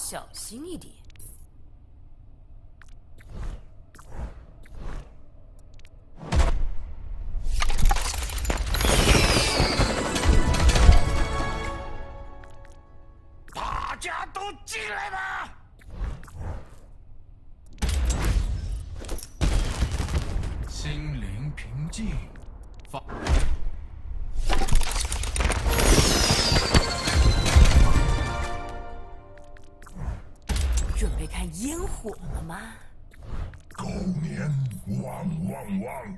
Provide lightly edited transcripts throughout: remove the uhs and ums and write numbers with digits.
小心一点。 大家都进来吧！ 心灵平静， 准备看烟火了吗？ 狗年旺旺旺！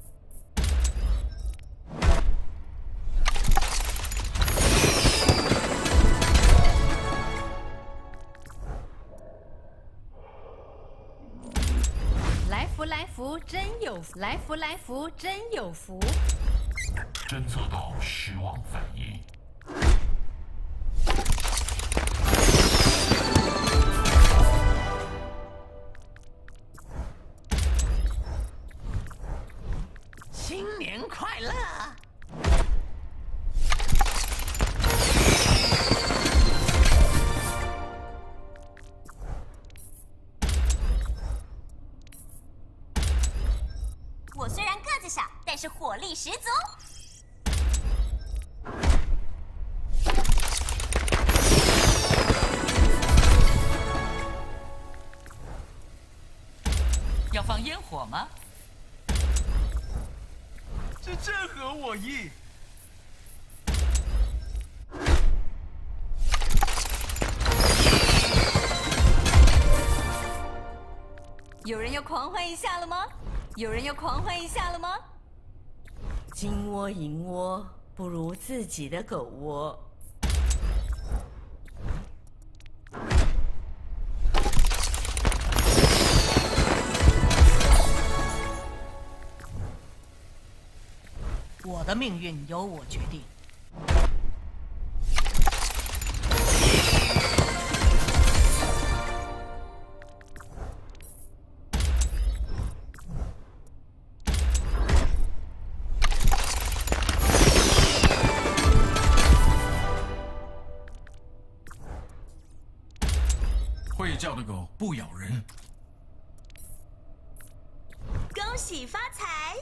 来福来福真有福，来福来福真有福。 侦测到失望反应。 新年快乐！ 我虽然个子小，但是火力十足。 要放烟火吗？ 这正合我意。 有人要狂欢一下了吗？有人要狂欢一下了吗？ 金窝银窝不如自己的狗窝。我的命运由我决定。 会叫的狗不咬人。 恭喜发财！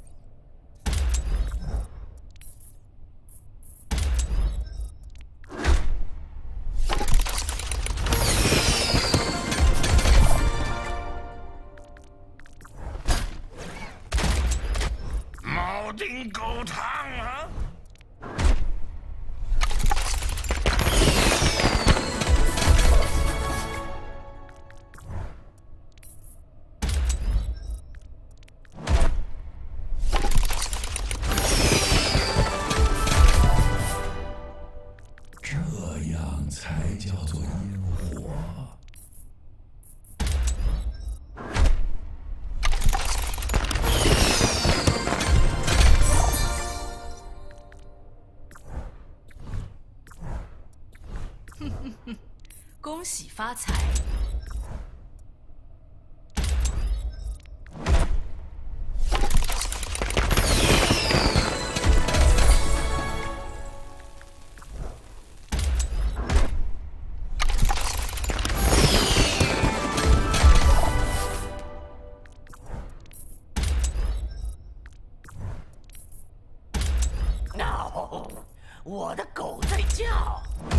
猫丁狗汤啊！ 这样才叫做烟火。 恭喜发财！No， 我的狗在叫。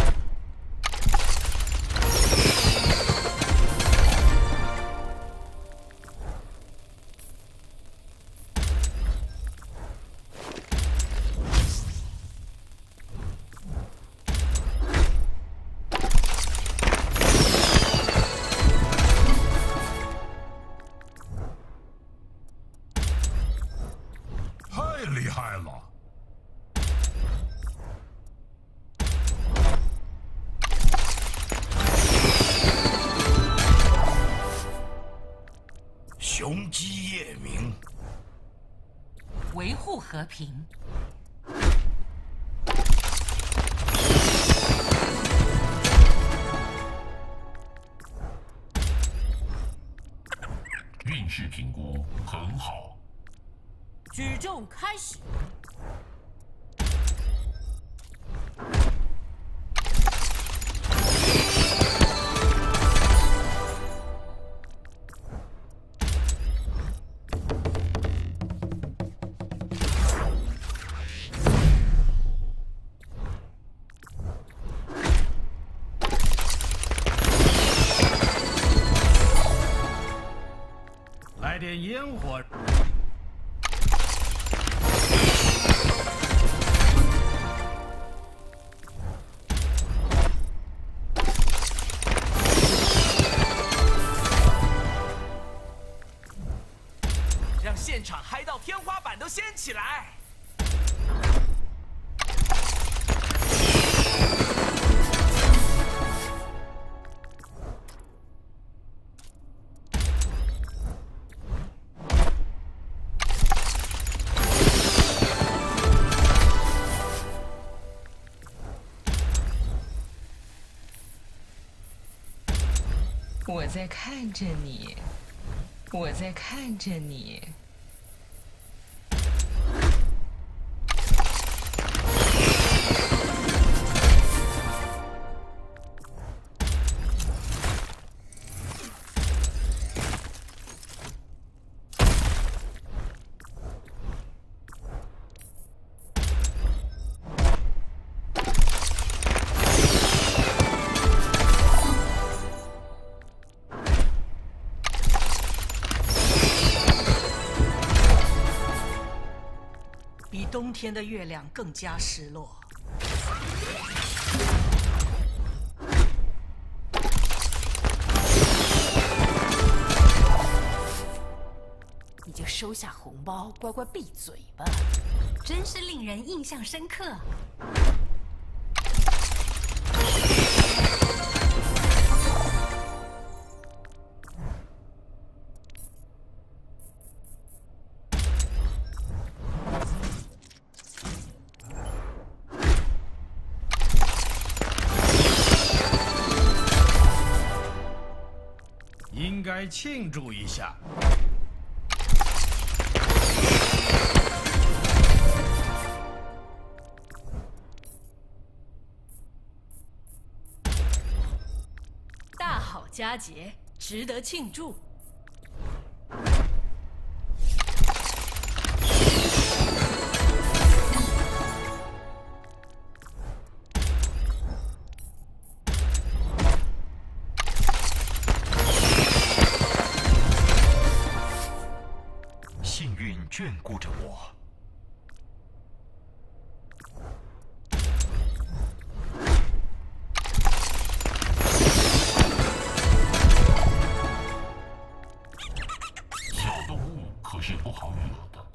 太厉害了！雄鸡夜鸣， 维护和平。 运势评估很好。 举重开始。 来点烟火。 让现场嗨到天花板都掀起来！ 我在看着你，我在看着你。 比冬天的月亮更加失落。 你就收下红包，乖乖闭嘴吧。 真是令人印象深刻。 应该庆祝一下。 大好佳节，值得庆祝。 幸运眷顾着我。小动物可是不好惹的。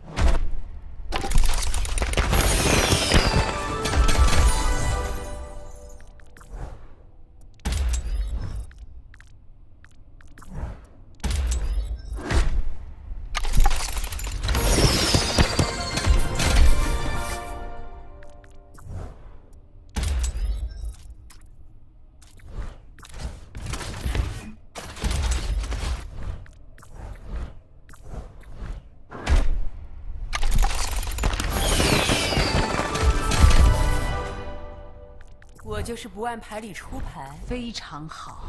我就是不按牌理出牌， 非常好。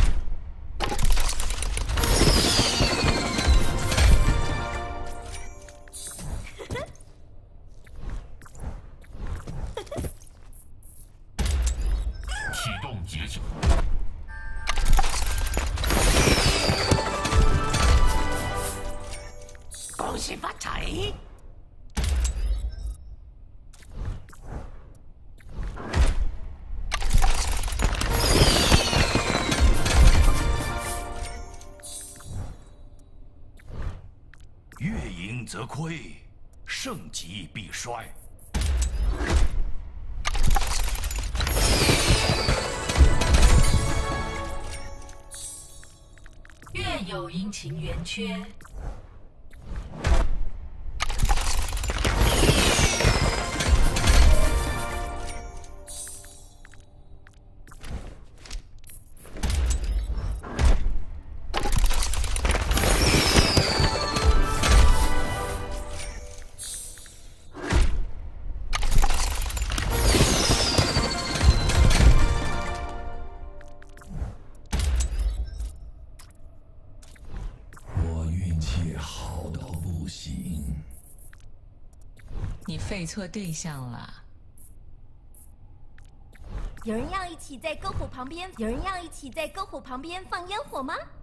启动结界。 恭喜发财！ 月盈则亏，盛极必衰。 月有阴晴圆缺。 你废错对象了。 有人要一起在篝火旁边放烟火吗？